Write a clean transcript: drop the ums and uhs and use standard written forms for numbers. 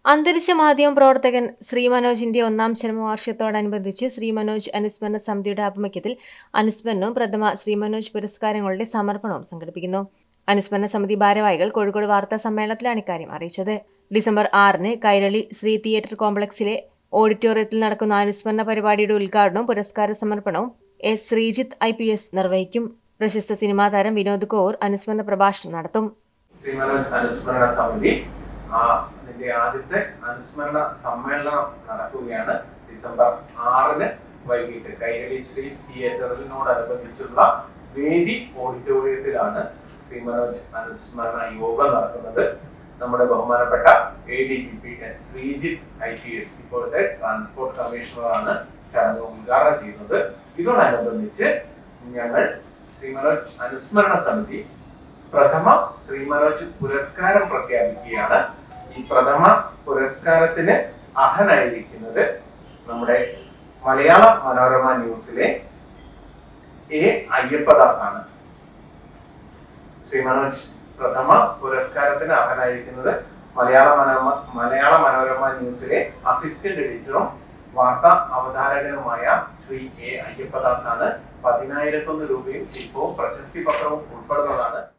അന്തരിച്ച മാധ്യമ പ്രവർത്തകൻ ശ്രീ മനോജിന്റെ ഒന്നാം ചരമവാർഷികത്തോടനുബന്ധിച്ച് ശ്രീ മനോജ് അനുസ്മരണ സമിതിയുടെ ആഭിമുഖ്യത്തിൽ അനുസ്മരണവും പ്രഥമ ശ്രീ മനോജ് പുരസ്കാരങ്ങളുടെ സമർപ്പണവും സംഘടിപ്പിക്കുന്നു. അനുസ്മരണ സമിതി ഭാരവാഹികൾ കോഴിക്കോട് വാർത്താ സമ്മേളനത്തിലാണ് ഇക്കാര്യം അറിയിച്ചത്. ഡിസംബർ 6-ന് കൈരളി ശ്രീ തിയേറ്റർ കോംപ്ലക്സിലെ ഓഡിറ്റോറിയത്തിൽ നടക്കുന്ന അനുസ്മരണ പരിപാടിയുടെ ഉദ്ഘാടനവും പുരസ്കാര സമർപ്പണവും എസ് ശ്രീജിത്ത് IPS നിർവഹിക്കും. പ്രശസ്ത സിനിമാ താരം വിനോദ് കൗർ അനുസ്മരണ പ്രഭാഷണം നടത്തും. ശ്രീ മനോജ് അനുസ്മരണ സമിതി അതിന്റെ ആദ്യത്തെ അനുസ്മരണ സമ്മേളനം നടക്കുകയാണ്. ഡിസംബർ 6-ന് വൈകിട്ട് കൈരളി ശ്രീ തിയേറ്ററിനോടനുബന്ധിച്ചുള്ള വേദി ഓഡിറ്റോറിയത്തിലാണ് ശ്രീ മനോജ് അനുസ്മരണ യോഗം നടക്കുന്നത്. നമ്മുടെ ബഹുമാനപ്പെട്ട ADGP എസ് ശ്രീജിത്ത് IPS ഇപ്പോഴത്തെ ട്രാൻസ്പോർട്ട് കമ്മീഷണറാണ് ചടങ്ങ് ഉദ്ഘാടനം ചെയ്യുന്നത്. ഇതോടനുബന്ധിച്ച് ഞങ്ങൾ ശ്രീ മനോജ് അനുസ്മരണ സമിതി പ്രഥമ ശ്രീ മനോജ് പുരസ്കാരം പ്രഖ്യാപിക്കുകയാണ്. ഈ പ്രഥമ പുരസ്കാരത്തിന് അർഹനായിരിക്കുന്നത് നമ്മുടെ മലയാള മനോരമ ന്യൂസിലെ A അയ്യപ്പദാസ് ആണ്. ശ്രീ മനോജ് പ്രഥമ പുരസ്കാരത്തിന് അർഹനായിരിക്കുന്നത് മലയാള മനോരമ ന്യൂസിലെ അസിസ്റ്റന്റ് എഡിറ്ററും വാർത്താ അവതാരകനുമായ ശ്രീ A അയ്യപ്പദാസ് ആണ്. 10,001 രൂപയും ശില്പവും പ്രശസ്തി പത്രവും ഉൾപ്പെടുന്നതാണ്.